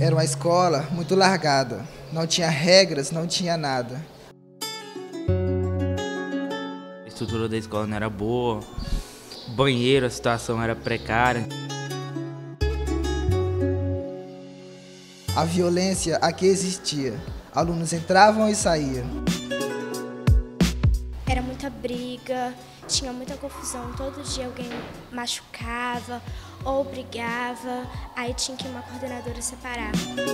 Era uma escola muito largada, não tinha regras, não tinha nada. A estrutura da escola não era boa, banheiro, a situação era precária. A violência aqui existia, alunos entravam e saíam. Era muita briga, tinha muita confusão, todo dia alguém machucava ou brigava, aí tinha que uma coordenadora separar.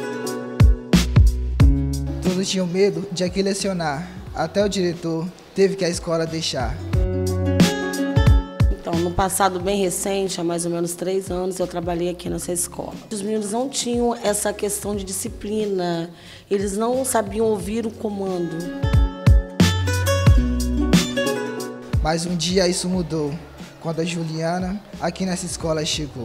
Todos tinham medo de aqui lecionar, até o diretor teve que a escola deixar. Então, no passado bem recente, há mais ou menos 3 anos, eu trabalhei aqui nessa escola. Os meninos não tinham essa questão de disciplina, eles não sabiam ouvir o comando. Mas um dia isso mudou, quando a Juliana aqui nessa escola chegou.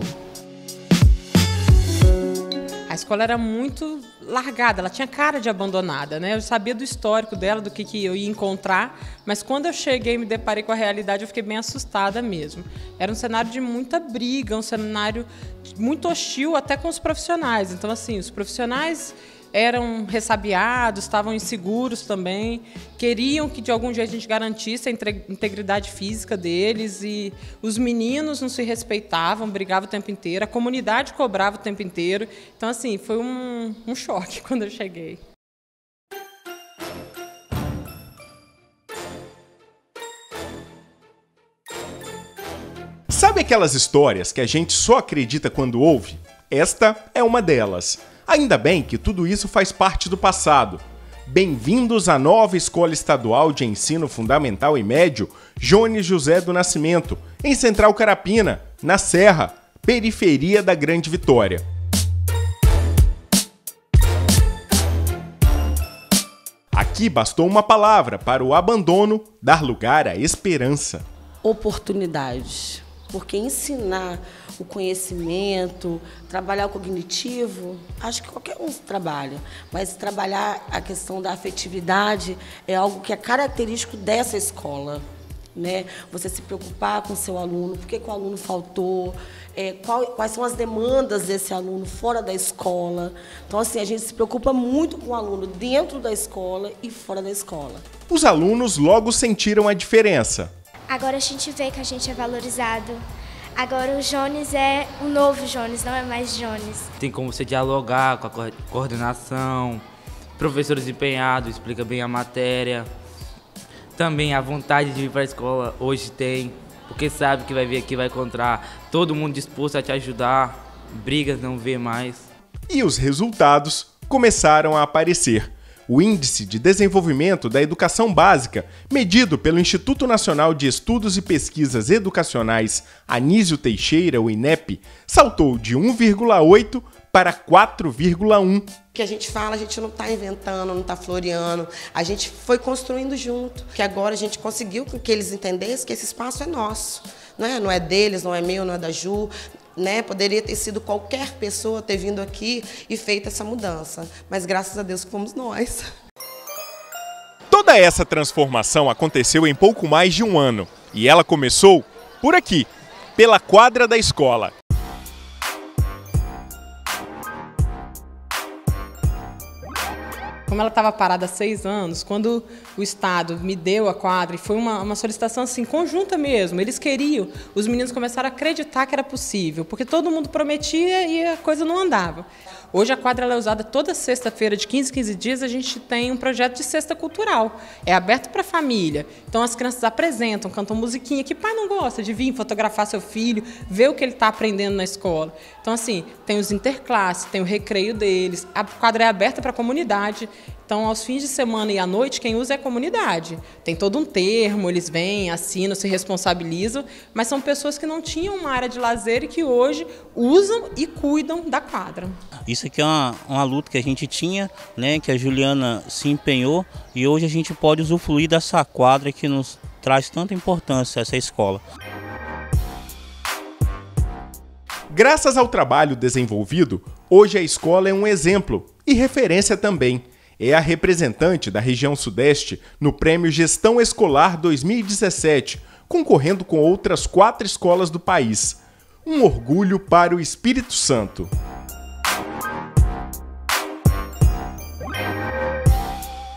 A escola era muito largada, ela tinha cara de abandonada, né? Eu sabia do histórico dela, do que eu ia encontrar, mas quando eu cheguei e me deparei com a realidade, eu fiquei bem assustada mesmo. Era um cenário de muita briga, um cenário muito hostil até com os profissionais. Então, assim, os profissionais eram ressabiados, estavam inseguros também, queriam que de algum jeito a gente garantisse a integridade física deles, e os meninos não se respeitavam, brigavam o tempo inteiro, a comunidade cobrava o tempo inteiro. Então, assim, foi um choque quando eu cheguei. Sabe aquelas histórias que a gente só acredita quando ouve? Esta é uma delas. Ainda bem que tudo isso faz parte do passado. Bem-vindos à nova Escola Estadual de Ensino Fundamental e Médio Jones José do Nascimento, em Central Carapina, na Serra, periferia da Grande Vitória. Aqui bastou uma palavra para o abandono dar lugar à esperança. Oportunidade, porque ensinar o conhecimento, trabalhar o cognitivo, acho que qualquer um trabalha, mas trabalhar a questão da afetividade é algo que é característico dessa escola, né? Você se preocupar com o seu aluno, por que o aluno faltou, quais são as demandas desse aluno fora da escola. Então, assim, a gente se preocupa muito com o aluno dentro da escola e fora da escola. Os alunos logo sentiram a diferença. Agora a gente vê que a gente é valorizado. Agora o Jones é o novo Jones, não é mais Jones. Tem como você dialogar com a coordenação, professores empenhados, explica bem a matéria. Também a vontade de ir para a escola hoje tem, porque sabe que vai vir aqui, vai encontrar todo mundo disposto a te ajudar, brigas não vê mais. E os resultados começaram a aparecer. O Índice de Desenvolvimento da Educação Básica, medido pelo Instituto Nacional de Estudos e Pesquisas Educacionais Anísio Teixeira, o INEP, saltou de 1,8 para 4,1. O que a gente fala, a gente não está inventando, não está floreando, a gente foi construindo junto, que agora a gente conseguiu que eles entendessem que esse espaço é nosso, não é deles, não é meu, não é da Ju, né? Poderia ter sido qualquer pessoa ter vindo aqui e feito essa mudança, mas graças a Deus que fomos nós. Toda essa transformação aconteceu em pouco mais de um ano, e ela começou por aqui, pela quadra da escola. Como ela estava parada há 6 anos, quando o Estado me deu a quadra, e foi uma solicitação assim, conjunta mesmo, eles queriam, os meninos começaram a acreditar que era possível, porque todo mundo prometia e a coisa não andava. Hoje a quadra ela é usada toda sexta-feira, de 15 em 15 dias, a gente tem um projeto de cesta cultural. É aberto para a família. Então as crianças apresentam, cantam musiquinha, que pai não gosta de vir fotografar seu filho, ver o que ele está aprendendo na escola. Então, assim, tem os interclasses, tem o recreio deles, a quadra é aberta para a comunidade. Então, aos fins de semana e à noite, quem usa é a comunidade. Tem todo um termo, eles vêm, assinam, se responsabilizam, mas são pessoas que não tinham uma área de lazer e que hoje usam e cuidam da quadra. Isso aqui é uma luta que a gente tinha, né, que a Juliana se empenhou, e hoje a gente pode usufruir dessa quadra que nos traz tanta importância, essa escola. Graças ao trabalho desenvolvido, hoje a escola é um exemplo e referência também. É a representante da região Sudeste no Prêmio Gestão Escolar 2017, concorrendo com outras 4 escolas do país. Um orgulho para o Espírito Santo.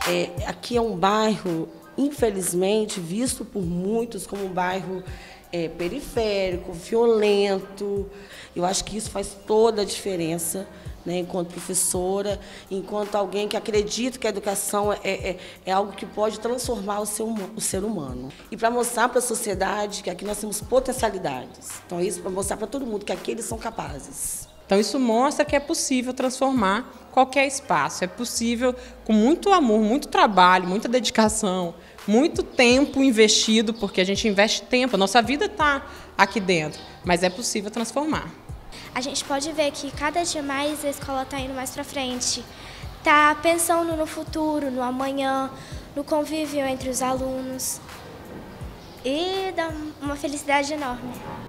Aqui é um bairro, infelizmente, visto por muitos como um bairro periférico, violento. Eu acho que isso faz toda a diferença, né, enquanto professora, enquanto alguém que acredita que a educação é algo que pode transformar o ser humano. E para mostrar para a sociedade que aqui nós temos potencialidades. Então, isso para mostrar para todo mundo que aqui eles são capazes. Então, isso mostra que é possível transformar qualquer espaço. É possível, com muito amor, muito trabalho, muita dedicação, muito tempo investido, porque a gente investe tempo, a nossa vida está aqui dentro, mas é possível transformar. A gente pode ver que cada dia mais a escola está indo mais para frente, está pensando no futuro, no amanhã, no convívio entre os alunos, e dá uma felicidade enorme.